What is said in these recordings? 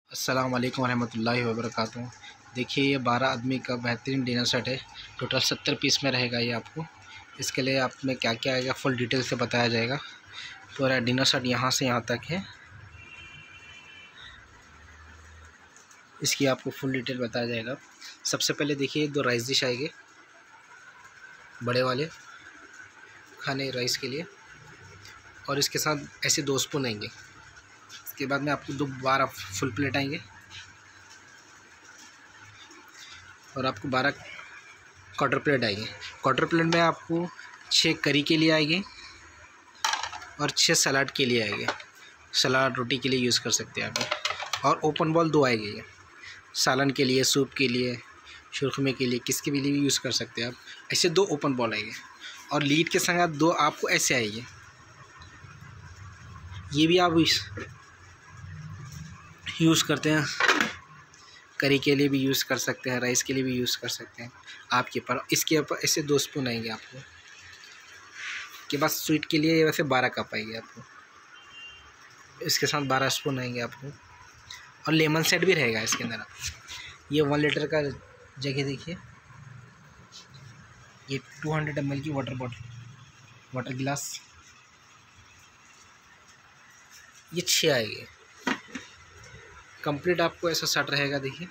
अस्सलाम वालेकुम रहमतुल्लाहि व बरकातुहू। देखिए ये 12 आदमी का बेहतरीन डिनर सेट है। टोटल 70 पीस में रहेगा ये आपको। इसके लिए आप में क्या क्या आएगा फुल डिटेल से बताया जाएगा। पूरा डिनर सेट यहाँ से यहाँ तक है, इसकी आपको फुल डिटेल बताया जाएगा। सबसे पहले देखिए 2 राइस डिश आएंगे बड़े वाले खाने राइस के लिए, और इसके साथ ऐसे 2 स्पून आएंगे। इसके बाद में आपको 12 फुल प्लेट आएंगे और आपको 12 क्वार्टर प्लेट आएंगे। क्वार्टर प्लेट में आपको 6 करी के लिए आएंगे और 6 सलाद के लिए आएंगे। सलाद रोटी के लिए यूज़ कर सकते हैं आप। और ओपन बॉल 2 आएंगे, ये सालन के लिए, सूप के लिए, सुरखमे के लिए, किसके भी लिए यूज़ कर सकते हैं आप। ऐसे 2 ओपन बॉल आएंगे और लीड के संग 2 आपको ऐसे आएंगे। ये भी आप यूज़ करते हैं, करी के लिए भी यूज़ कर सकते हैं, राइस के लिए भी यूज़ कर सकते हैं आपके पर। इसके ऊपर ऐसे 2 स्पून आएंगे आपको। के बाद स्वीट के लिए वैसे 12 कप आएंगे आपको, इसके साथ 12 स्पून आएंगे आपको। और लेमन सेट भी रहेगा इसके अंदर। ये 1 लीटर का जगह देखिए, ये 200 ml की वाटर गिलास, ये 6 आएंगे। कंप्लीट आपको ऐसा सेट रहेगा। देखिए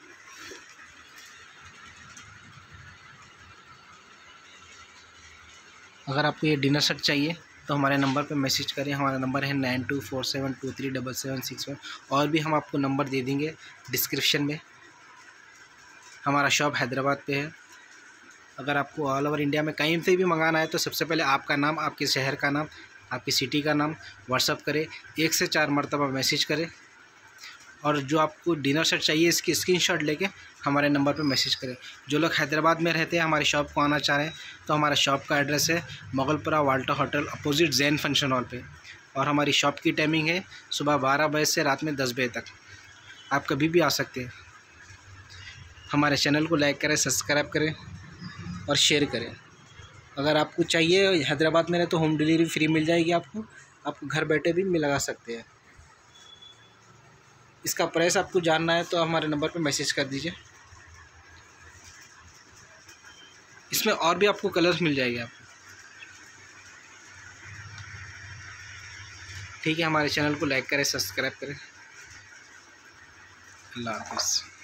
अगर आपको ये डिनर सेट चाहिए तो हमारे नंबर पे मैसेज करें। हमारा नंबर है 9247237761। और भी हम आपको नंबर दे देंगे डिस्क्रिप्शन में। हमारा शॉप हैदराबाद पे है। अगर आपको ऑल ओवर इंडिया में कहीं से भी मंगाना है तो सबसे पहले आपका नाम, आपके शहर का नाम, आपकी सिटी का नाम व्हाट्सअप करें, 1 से 4 मरतबा मैसेज करें। और जो आपको डिनर सेट चाहिए इसकी स्क्रीनशॉट लेके हमारे नंबर पर मैसेज करें। जो लोग हैदराबाद में रहते हैं, हमारी शॉप को आना चाह रहे हैं, तो हमारा शॉप का एड्रेस है Mughalpura Walta hotel opposite Jain function hall पे। और हमारी शॉप की टाइमिंग है सुबह 12 बजे से रात में 10 बजे तक। आप कभी भी आ सकते हैं। हमारे चैनल को लाइक करें, सब्सक्राइब करें और शेयर करें। अगर आपको चाहिए हैदराबाद में रहे तो होम डिलीवरी फ्री मिल जाएगी आपको घर बैठे भी मिला सकते हैं। इसका प्राइस आपको जानना है तो हमारे नंबर पर मैसेज कर दीजिए। इसमें और भी आपको कलर्स मिल जाएंगे आपको। ठीक है, हमारे चैनल को लाइक करें, सब्सक्राइब करें। अल्लाह हाफ़िज़।